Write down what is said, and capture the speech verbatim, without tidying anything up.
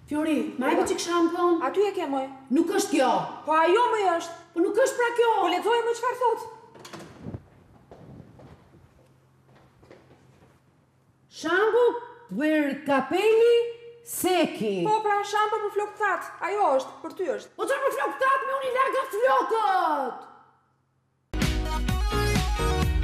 Fiori, ma e për që shampon? Aty e ke, moj. Nuk është kjo. Po ajo më është. Po nuk është pra kjo. Po lexoj më çfarë thot. Shampo për kapeli seki. Po pra shampo për flokët. Ajo është, për ty është. O çfarë për flokët? Me unë i larga flokët.